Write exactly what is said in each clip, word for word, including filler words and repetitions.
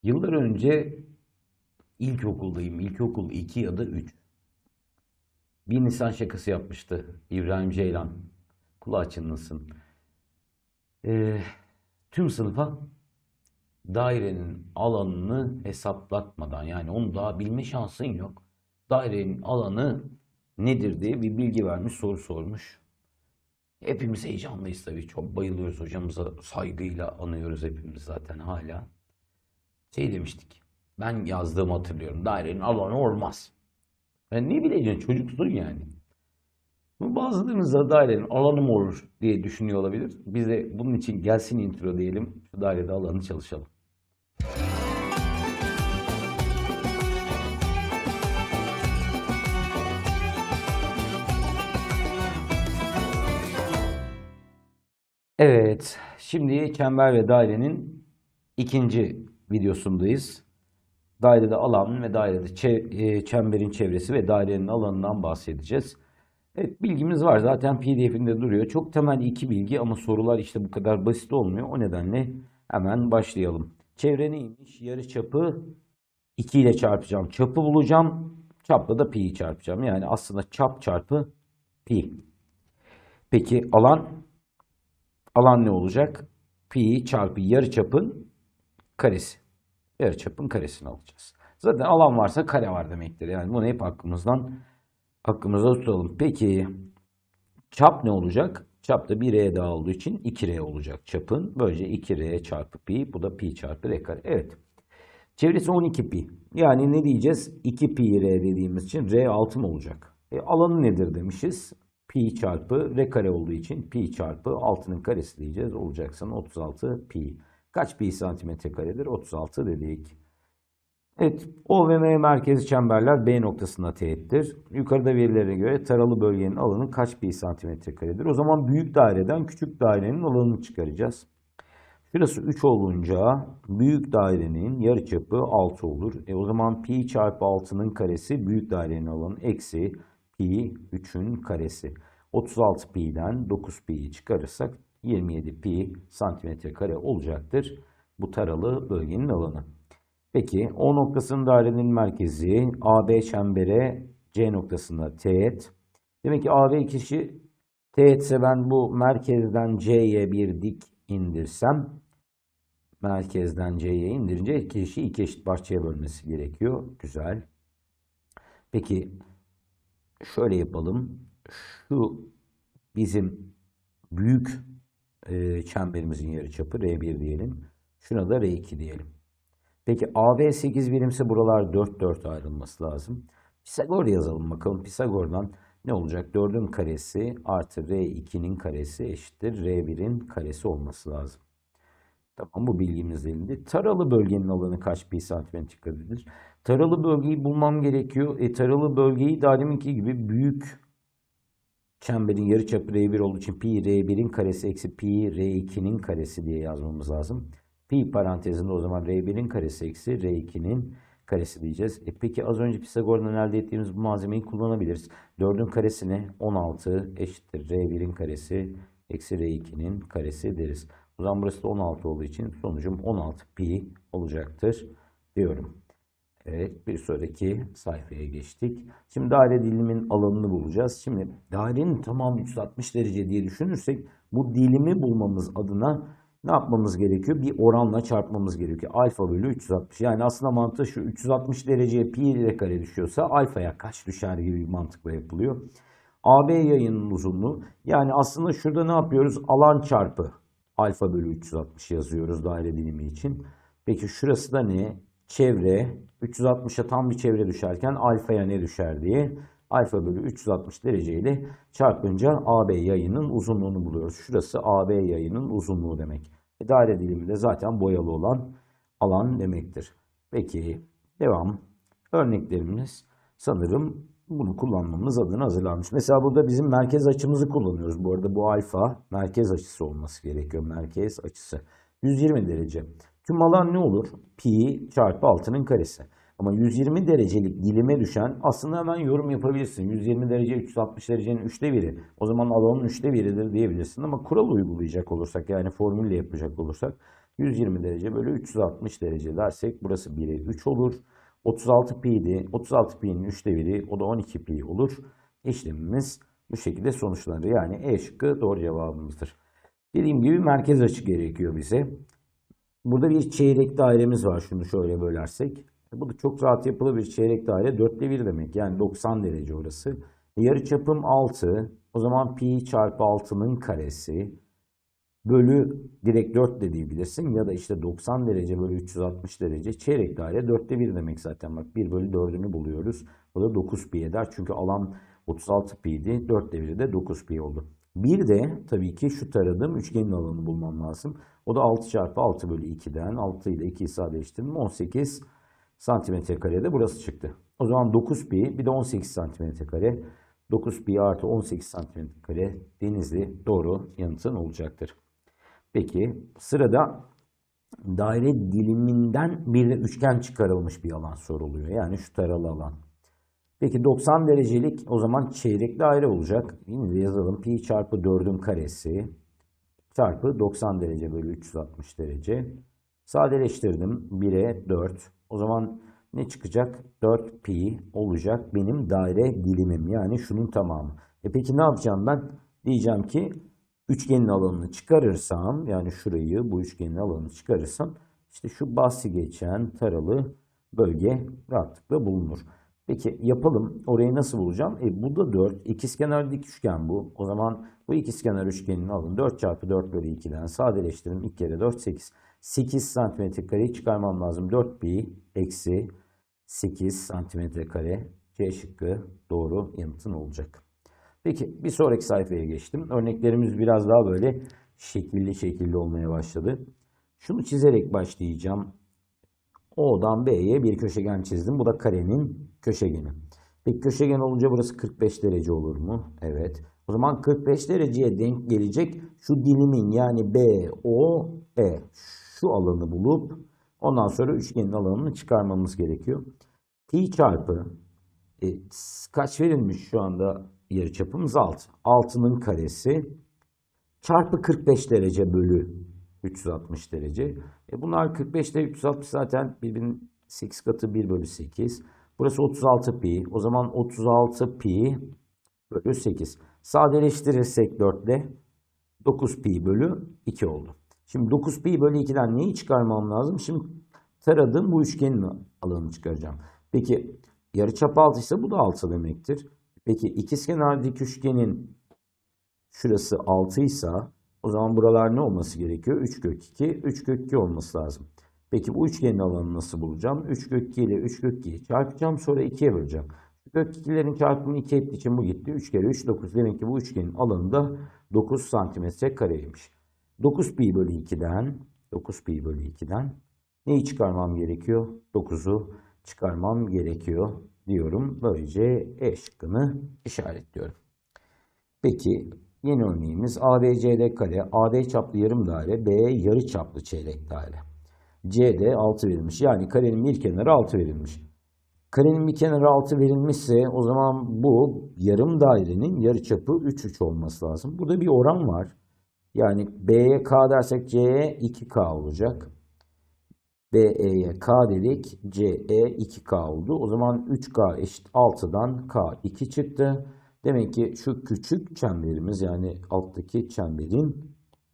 Yıllar önce ilkokuldayım. İlkokul iki ya da üç. Bir Nisan şakası yapmıştı İbrahim Ceylan. Kulağı çınlasın. Ee, Tüm sınıfa dairenin alanını hesaplatmadan, yani onu daha bilme şansın yok. Dairenin alanı nedir diye bir bilgi vermiş, soru sormuş. Hepimiz heyecanlıyız tabii. Çok bayılıyoruz, hocamıza saygıyla anıyoruz hepimiz zaten hala. Şey demiştik. Ben yazdığımı hatırlıyorum. Dairenin alanı olmaz. Ben ne bileceğim, çocuksun yani. Bazılarınız da dairenin alanı mı olur diye düşünüyor olabilir. Biz de bunun için gelsin intro diyelim. Şu dairede alanı çalışalım. Evet, şimdi çember ve dairenin ikinci videosundayız. Dairede alan ve dairede çemberin çevresi ve dairenin alanından bahsedeceğiz. Evet, bilgimiz var. Zaten P D F'inde duruyor. Çok temel iki bilgi ama sorular işte bu kadar basit olmuyor. O nedenle hemen başlayalım. Çevre neymiş? Yarıçapı iki ile çarpacağım. Çapı bulacağım. Çapla da pi'yi çarpacağım. Yani aslında çap çarpı pi. Peki alan? Alan ne olacak? Pi çarpı yarıçapın karesi. Yarıçapın karesini alacağız. Zaten alan varsa kare var demektir. Yani bunu hep aklımızdan aklımızda tutalım. Peki çap ne olacak? Çap da bir r daha olduğu için iki r olacak çapın. Böylece iki r çarpı pi. Bu da pi çarpı r kare. Evet. Çevresi on iki pi. Yani ne diyeceğiz? iki pi r dediğimiz için r altı mı olacak? E, alanı nedir demişiz? Pi çarpı r kare olduğu için pi çarpı altının karesi diyeceğiz. Olacaksa otuz altı pi. Kaç pi santimetre karedir? otuz altı dedik. Evet, O ve M merkezi çemberler B noktasına teğettir. Yukarıda verilere göre taralı bölgenin alanı kaç pi santimetre karedir? O zaman büyük daireden küçük dairenin alanını çıkaracağız. Şurası üç olunca büyük dairenin yarıçapı altı olur. E o zaman pi çarpı altının karesi büyük dairenin alanı eksi pi üçün karesi. otuz altı pi'den dokuz pi'yi çıkarırsak yirmi yedi pi santimetre kare olacaktır. Bu taralı bölgenin alanı. Peki O noktasının dairenin merkezi A B çembere C noktasında teğet. Demek ki A B kişi teğetse ben bu merkezden C'ye bir dik indirsem, merkezden C'ye indirince kişi iki eşit parçaya bölmesi gerekiyor. Güzel. Peki şöyle yapalım. Şu bizim büyük e, çemberimizin yarıçapı R bir diyelim. Şuna da R iki diyelim. Peki A B sekiz birimse buralar dört dört ayrılması lazım. Pisagor yazalım bakalım. Pisagor'dan ne olacak? dördün karesi artı R ikinin karesi eşittir R birin karesi olması lazım. Tamam, bu bilgimiz elinde. Taralı bölgenin alanı kaç pi santimetre karedir? Taralı bölgeyi bulmam gerekiyor. E, taralı bölgeyi daha deminki gibi büyük çemberin yarıçapı R bir olduğu için pi R birin karesi eksi pi R ikinin karesi diye yazmamız lazım. Pi parantezinde o zaman R birin karesi eksi R ikinin karesi diyeceğiz. E peki az önce Pisagor'dan elde ettiğimiz bu malzemeyi kullanabiliriz. dördün karesine on altı eşittir R birin karesi eksi R ikinin karesi deriz. O zaman burası da on altı olduğu için sonucum on altı pi olacaktır diyorum. Evet, bir sonraki sayfaya geçtik. Şimdi daire dilimin alanını bulacağız. Şimdi dairenin tamamı üç yüz altmış derece diye düşünürsek bu dilimi bulmamız adına ne yapmamız gerekiyor? Bir oranla çarpmamız gerekiyor. Alfa bölü üç yüz altmış. Yani aslında mantığı şu: üç yüz altmış dereceye pi ile kare düşüyorsa alfaya kaç düşer gibi bir mantıkla yapılıyor. A B yayının uzunluğu. Yani aslında şurada ne yapıyoruz? Alan çarpı alfa bölü üç yüz altmış yazıyoruz daire dilimi için. Peki şurası da ne? Çevre. üç yüz altmışa tam bir çevre düşerken alfaya ne düşer diye alfa bölü üç yüz altmış derece ile çarpınca A B yayının uzunluğunu buluyoruz. Şurası A B yayının uzunluğu demek. E, daire dilimi de zaten boyalı olan alan demektir. Peki devam. Örneklerimiz sanırım bunu kullanmamız adına hazırlanmış. Mesela burada bizim merkez açımızı kullanıyoruz. Bu arada bu alfa merkez açısı olması gerekiyor. Merkez açısı yüz yirmi derece. Tüm alan ne olur? Pi çarpı altının karesi. Ama yüz yirmi derecelik dilime düşen, aslında hemen yorum yapabilirsin. yüz yirmi derece üç yüz altmış derecenin üçte biri. O zaman alanın üçte biridir diyebilirsin. Ama kural uygulayacak olursak, yani formülle yapacak olursak, yüz yirmi derece bölü üç yüz altmış derece dersek burası bire üç olur. otuz altı pi'di. otuz altı pi'nin üçte biri, o da on iki pi olur. İşlemimiz bu şekilde sonuçlanır. Yani E şıkkı doğru cevabımızdır. Dediğim gibi merkez açı gerekiyor bize. Burada bir çeyrek dairemiz var. Şunu şöyle bölersek. Bu da çok rahat yapılı bir çeyrek daire. dörtte bir demek. Yani doksan derece orası. Yarıçapım altı. O zaman pi çarpı altının karesi bölü direkt dört de diyebilirsin. Ya da işte doksan derece bölü üç yüz altmış derece. Çeyrek daire dörtte bir demek zaten. Bak bir bölü dördünü buluyoruz. O da dokuz pi eder. Çünkü alan otuz altı pi'ydi. dörtte biri de dokuz pi oldu. Bir de tabii ki şu taradığım üçgenin alanını bulmam lazım. O da altı çarpı altı bölü iki'den. altı ile iki'yi sadeleştirdim. on sekiz santimetre karede burası çıktı. O zaman dokuz pi bir de on sekiz santimetre kare. dokuz pi artı on sekiz santimetre kare Denizli doğru yanıtın olacaktır. Peki sırada daire diliminden bir de üçgen çıkarılmış bir alan soruluyor. Yani şu taralı alan. Peki doksan derecelik o zaman çeyrek daire olacak. Yine de yazalım. Pi çarpı dördün karesi çarpı doksan derece bölü üç yüz altmış derece. Sadeleştirdim. bire dört. O zaman ne çıkacak? dört pi olacak benim daire dilimim. Yani şunun tamamı. E peki ne yapacağım ben? Diyeceğim ki üçgenin alanını çıkarırsam, yani şurayı, bu üçgenin alanını çıkarırsam işte şu bahsi geçen taralı bölge rahatlıkla bulunur. Peki yapalım. Orayı nasıl bulacağım? E bu da dört. İkizkenar dik üçgen bu. O zaman bu ikizkenar üçgenin alanı dört çarpı dört bölü iki'den sadeleştirin. iki kere dört sekiz. sekiz santimetre kareyi çıkarmam lazım. dört pi eksi sekiz santimetre kare. C şıkkı doğru yanıtın olacak. Peki bir sonraki sayfaya geçtim. Örneklerimiz biraz daha böyle şekilli şekilli olmaya başladı. Şunu çizerek başlayacağım. O'dan B'ye bir köşegen çizdim. Bu da karenin köşegeni. Peki köşegen olunca burası kırk beş derece olur mu? Evet. O zaman kırk beş dereceye denk gelecek şu dilimin, yani B, O, E, şu alanı bulup ondan sonra üçgenin alanını çıkarmamız gerekiyor. Pi çarpı e, kaç verilmiş şu anda yarıçapımız? altı. altının karesi çarpı kırk beş derece bölü üç yüz altmış derece. E bunlar kırk beş ile üç yüz altmış zaten birbirinin sekiz katı, bir bölü sekiz. Burası otuz altı pi. O zaman otuz altı pi bölü sekiz. Sadeleştirirsek dört ile dokuz pi bölü iki oldu. Şimdi dokuz pi bölü iki'den neyi çıkarmam lazım? Şimdi taradığım bu üçgenin alanını çıkaracağım. Peki yarıçap altı ise bu da altı demektir. Peki ikizkenar dik üçgenin şurası altı ise o zaman buralar ne olması gerekiyor? üç kök iki. üç kök iki olması lazım. Peki bu üçgenin alanını nasıl bulacağım? üç kök iki ile üç kök iki'yi çarpacağım. Sonra iki'ye böleceğim. Kök iki'lerin çarpımını iki ettiği için bu gitti. üç kere üç dokuz. Demek ki bu üçgenin alanı da dokuz santimetre kareymiş. dokuz pi bölü iki'den dokuz pi bölü iki'den neyi çıkarmam gerekiyor? dokuz'u çıkarmam gerekiyor diyorum. Böylece E şıkkını işaretliyorum. Peki yeni örneğimiz A B C D kare, A D çaplı yarım daire, B yarı çaplı çeyrek daire. C'de altı verilmiş. Yani karenin bir kenarı altı verilmiş. Karenin bir kenarı altı verilmişse o zaman bu yarım dairenin yarıçapı üç üç olması lazım. Burada bir oran var. Yani B'ye K dersek C'ye iki K olacak. B E'ye K dedik. C E iki K oldu. O zaman üç K eşit altı'dan K iki çıktı. Demek ki şu küçük çemberimiz, yani alttaki çemberin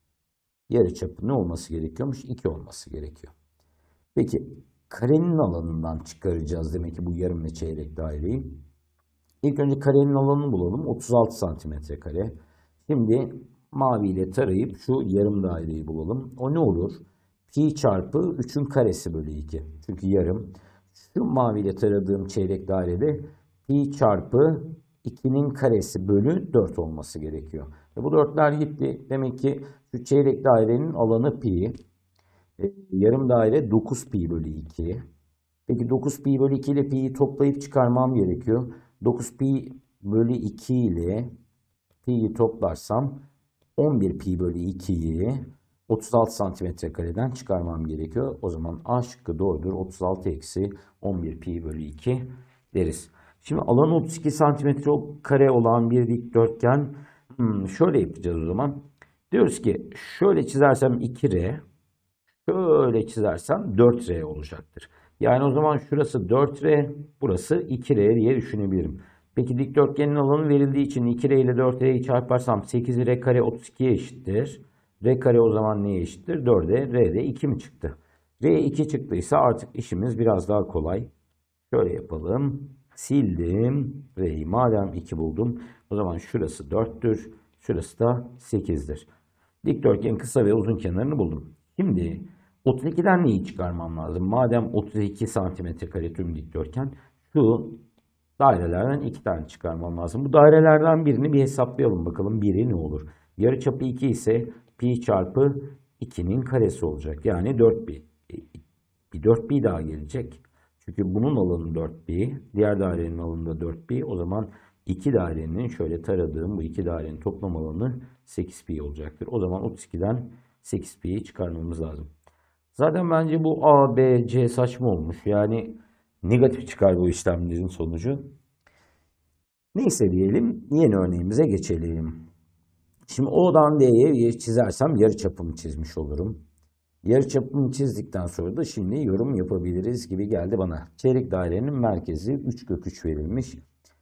yarıçapı ne olması gerekiyormuş? iki olması gerekiyor. Peki karenin alanından çıkaracağız demek ki bu yarım ve çeyrek daireyi. İlk önce karenin alanını bulalım. otuz altı santimetre kare. Şimdi mavi ile tarayıp şu yarım daireyi bulalım. O ne olur? Pi çarpı üçün karesi bölü iki. Çünkü yarım. Şu mavi ile taradığım çeyrek dairede pi çarpı iki'nin karesi bölü dört olması gerekiyor. E bu dörtler gitti. Demek ki şu çeyrek dairenin alanı pi. E, yarım daire dokuz pi bölü iki. Peki dokuz pi bölü iki ile pi'yi toplayıp çıkarmam gerekiyor. dokuz pi bölü iki ile pi'yi toplarsam on bir pi bölü iki'yi otuz altı santimetre kareden çıkarmam gerekiyor. O zaman A şıkkı doğrudur. otuz altı eksi on bir pi bölü iki deriz. Şimdi alanı otuz iki santimetre kare olan bir dikdörtgen, hmm, şöyle yapacağız o zaman. Diyoruz ki şöyle çizersem iki R, şöyle çizersem dört R olacaktır. Yani o zaman şurası dört R, burası iki R diye düşünebilirim. Peki dikdörtgenin alanı verildiği için iki R ile dört R'yi çarparsam sekiz R kare otuz ikiye eşittir. R kare o zaman neye eşittir? dörde, R'de iki mi çıktı? R iki çıktıysa artık işimiz biraz daha kolay. Şöyle yapalım. Sildim. R'yi madem iki buldum. O zaman şurası dörttür. Şurası da sekizdir. Dikdörtgenin kısa ve uzun kenarını buldum. Şimdi otuz ikiden neyi çıkarmam lazım? Madem otuz iki santimetre kare tüm dikdörtgen, şu dairelerden iki tane çıkarmam lazım. Bu dairelerden birini bir hesaplayalım bakalım. Biri ne olur? Yarıçapı iki ise pi çarpı ikinin karesi olacak. Yani dört pi. E, Bir dört pi daha gelecek. Çünkü bunun alanı dört pi. Diğer dairenin alanı da dört pi. O zaman iki dairenin şöyle taradığım bu iki dairenin toplam alanı sekiz pi olacaktır. O zaman otuz ikiden sekiz pi'yi çıkarmamız lazım. Zaten bence bu A, B, C saçma olmuş. Yani negatif çıkar bu işlemlerin sonucu. Neyse diyelim, yeni örneğimize geçelim. Şimdi O'dan D'ye bir çizersem yarıçapımı çizmiş olurum. Yarıçapımı çizdikten sonra da şimdi yorum yapabiliriz gibi geldi bana. Çeyrek dairenin merkezi üç kök üç verilmiş.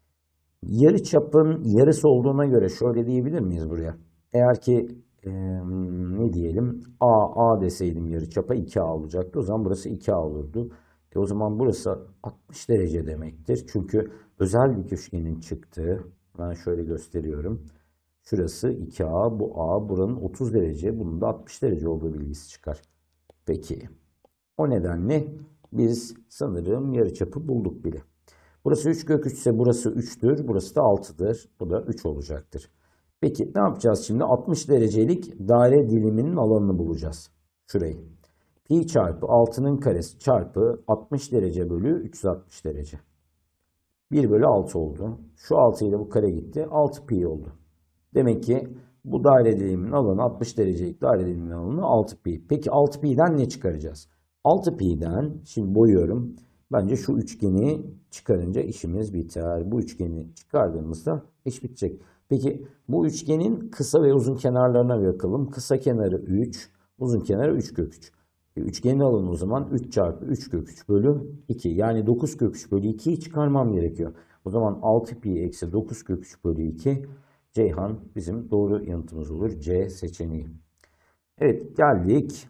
Yarıçapın yarısı olduğuna göre şöyle diyebilir miyiz buraya? Eğer ki e, ne diyelim A, A deseydim yarıçapa iki A olacaktı. O zaman burası iki A olurdu. E o zaman burası altmış derece demektir. Çünkü özel dik üçgenin çıktığı, ben şöyle gösteriyorum. Şurası iki A, bu A, buranın otuz derece, bunun da altmış derece olduğu bilgisi çıkar. Peki, o nedenle biz sanırım yarıçapı bulduk bile. Burası üç kök üç ise burası üçtür, burası da altıdır. Bu da üç olacaktır. Peki ne yapacağız şimdi? altmış derecelik daire diliminin alanını bulacağız. Şurayı. Pi çarpı altının karesi çarpı altmış derece bölü üç yüz altmış derece. bir bölü altı oldu. Şu altı ile bu kare gitti. altı pi oldu. Demek ki bu daire diliminin alanı altmış derecelik daire diliminin alanı altı pi. Peki altı pi'den ne çıkaracağız? altı pi'den şimdi boyuyorum. Bence şu üçgeni çıkarınca işimiz biter. Bu üçgeni çıkardığımızda iş bitecek. Peki bu üçgenin kısa ve uzun kenarlarına bakalım. Kısa kenarı üç, uzun kenarı üç kök üç. E, üçgenin alanı o zaman üç çarpı üç kök üç bölü iki. Yani dokuz kök üç bölü iki'yi çıkarmam gerekiyor. O zaman altı pi eksi dokuz kök üç bölü iki. Ceyhan bizim doğru yanıtımız olur. C seçeneği. Evet, geldik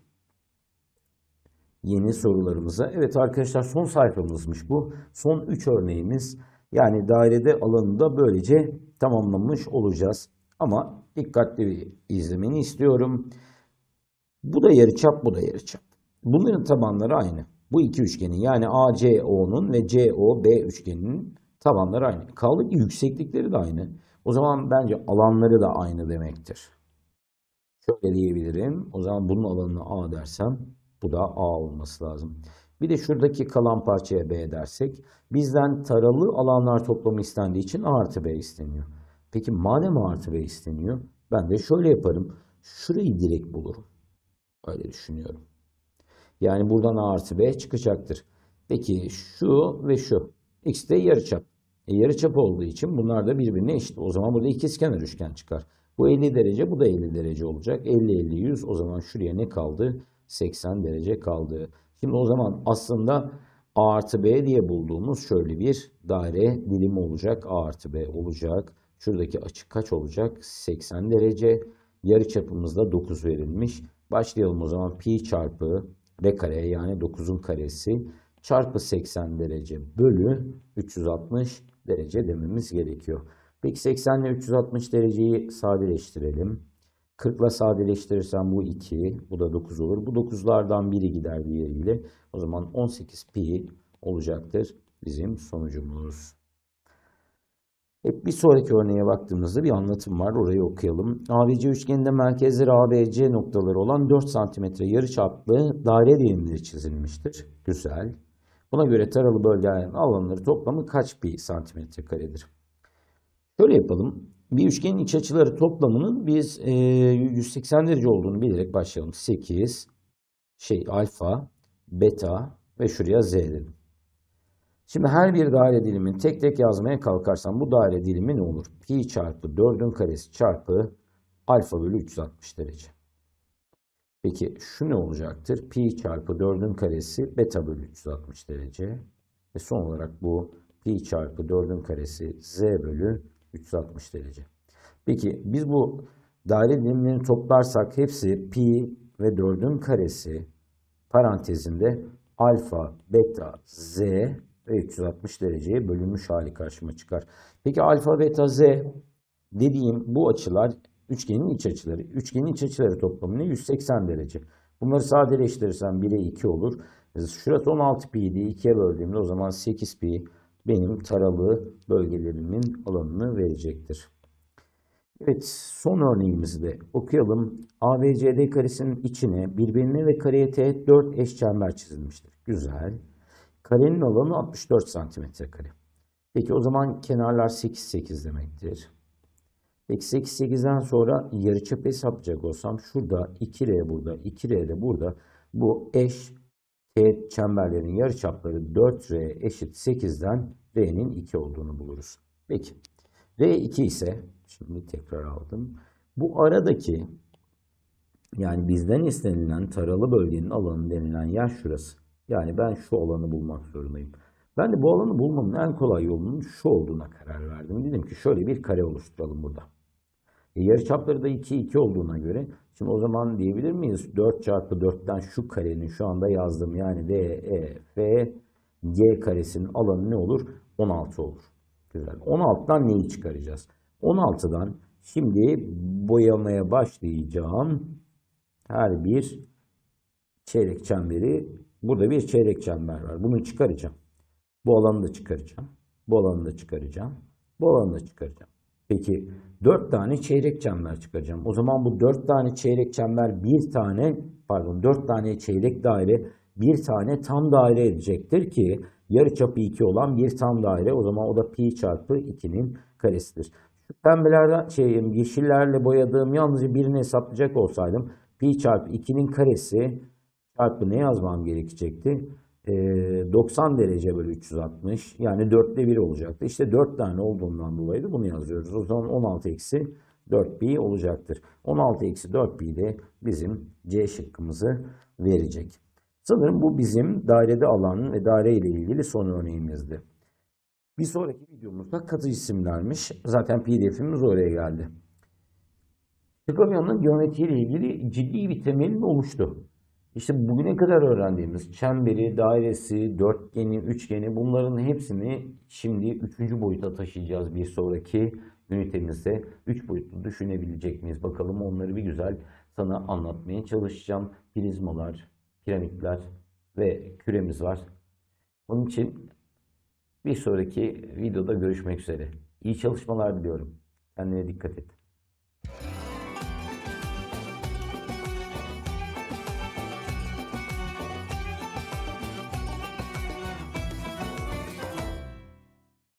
yeni sorularımıza. Evet arkadaşlar, son sayfamızmış bu. Son üç örneğimiz. Yani dairede alanını da böylece tamamlamış olacağız. Ama dikkatli bir izlemeni istiyorum. Bu da yarıçap, bu da yarıçap. Bunların tabanları aynı. Bu iki üçgenin, yani A C O'nun ve C O B üçgeninin tabanları aynı. Kaldı ki yükseklikleri de aynı. O zaman bence alanları da aynı demektir. Şöyle diyebilirim. O zaman bunun alanını A dersem bu da A olması lazım. Bir de şuradaki kalan parçaya B dersek, bizden taralı alanlar toplamı istendiği için A artı B isteniyor. Peki madem A artı B isteniyor, ben de şöyle yaparım. Şurayı direkt bulurum. Öyle düşünüyorum. Yani buradan A artı B çıkacaktır. Peki şu ve şu. X de yarıçap. E, yarıçap olduğu için bunlar da birbirine eşit. O zaman burada ikizkenar üçgen çıkar. Bu elli derece, bu da elli derece olacak. elli, elli, yüz. O zaman şuraya ne kaldı? seksen derece kaldı. Şimdi o zaman aslında A artı B diye bulduğumuz şöyle bir daire dilimi olacak. A artı B olacak. Şuradaki açı kaç olacak? seksen derece. Yarıçapımız da dokuz verilmiş. Başlayalım o zaman. Pi çarpı R kare, yani dokuzun karesi çarpı seksen derece bölü üç yüz altmış derece dememiz gerekiyor. Peki seksen ile üç yüz altmış dereceyi sadeleştirelim. kırk ile sadeleştirirsem bu iki, bu da dokuz olur. Bu dokuzlardan biri gider diğeriyle. O zaman on sekiz pi olacaktır bizim sonucumuz. Hep bir sonraki örneğe baktığımızda bir anlatım var. Orayı okuyalım. A B C üçgeninde merkezleri A B C noktaları olan dört santimetre yarıçaplı daire dilimleri çizilmiştir. Güzel. Buna göre taralı bölgelerin alanları toplamı kaç pi santimetre karedir? Şöyle yapalım. Bir üçgenin iç açıları toplamının biz e, yüz seksen derece olduğunu bilerek başlayalım. sekiz, şey alfa, beta ve şuraya z dedim. Şimdi her bir daire dilimini tek tek yazmaya kalkarsam bu daire dilimi ne olur? Pi çarpı dördün karesi çarpı alfa bölü üç yüz altmış derece. Peki şu ne olacaktır? Pi çarpı dördün karesi beta bölü üç yüz altmış derece. Ve son olarak bu pi çarpı dördün karesi z bölü üç yüz altmış derece. Peki biz bu daire dilimlerini toplarsak hepsi pi ve dördün karesi parantezinde alfa, beta, z ve üç yüz altmış dereceye bölünmüş hali karşıma çıkar. Peki alfa, beta, z dediğim bu açılar üçgenin iç açıları. Üçgenin iç açıları toplamı ne? yüz seksen derece. Bunları sadeleştirirsem bire iki olur. Şurası on altı pi'ydi. ikiye böldüğümde o zaman sekiz pi benim taralı bölgelerimin alanını verecektir. Evet, son örneğimizi de okuyalım. A B C D karesinin içine birbirine ve kareye teğet dört eş çember çizilmiştir. Güzel. Karenin alanı altmış dört santimetre kare. Peki o zaman kenarlar sekiz, sekiz demektir. Peki sekiz, sekizden sonra yarıçapı hesaplayacak olsam şurada iki R burada, iki R de burada. Bu eş teğet çemberlerin yarıçapları dört R eşit sekizden R'nin iki olduğunu buluruz. Peki R iki ise şimdi tekrar aldım. Bu aradaki yani bizden istenilen taralı bölgenin alanı denilen yer şurası. Yani ben şu alanı bulmak zorundayım. Ben de bu alanı bulmamın en kolay yolunun şu olduğuna karar verdim. Dedim ki şöyle bir kare oluşturalım burada. E, yarıçapları da iki, iki olduğuna göre şimdi o zaman diyebilir miyiz? dört çarpı dörtten şu karenin şu anda yazdım. Yani D, E, F, G karesinin alanı ne olur? on altı olur. Güzel. on altıdan neyi çıkaracağız? on altıdan şimdi boyamaya başlayacağım. Her bir çeyrek çemberi, burada bir çeyrek çember var. Bunu çıkaracağım. Bu alanı da çıkaracağım. Bu alanı da çıkaracağım. Bu alanı da çıkaracağım. Peki dört tane çeyrek çember çıkaracağım. O zaman bu dört tane çeyrek çember bir tane, pardon dört tane çeyrek daire bir tane tam daire edecektir ki yarıçapı iki olan bir tam daire. O zaman o da pi çarpı ikinin karesidir. Şu pembelerden şey yeşillerle boyadığım yalnızca birini hesaplayacak olsaydım pi çarpı ikinin karesi çarpı ne yazmam gerekecekti? doksan derece bölü üç yüz altmış yani dörtte bir olacaktı. İşte dört tane olduğundan dolayı da bunu yazıyoruz. O zaman on altı eksi dört pi olacaktır. on altı eksi dört pi de bizim C şıkkımızı verecek. Sanırım bu bizim dairede alan ve daire ile ilgili son örneğimizdi. Bir sonraki videomuzda katı cisimlermiş. Zaten P D F'imiz oraya geldi. Pythagorean'ın geometriyle ilgili ciddi bir temelin oluştu. İşte bugüne kadar öğrendiğimiz çemberi, dairesi, dörtgeni, üçgeni bunların hepsini şimdi üçüncü boyuta taşıyacağız bir sonraki ünitemizde. Üç boyutlu düşünebilecek miyiz? Bakalım onları bir güzel sana anlatmaya çalışacağım. Prizmalar, piramitler ve küremiz var. Onun için bir sonraki videoda görüşmek üzere. İyi çalışmalar diliyorum. Kendine dikkat et.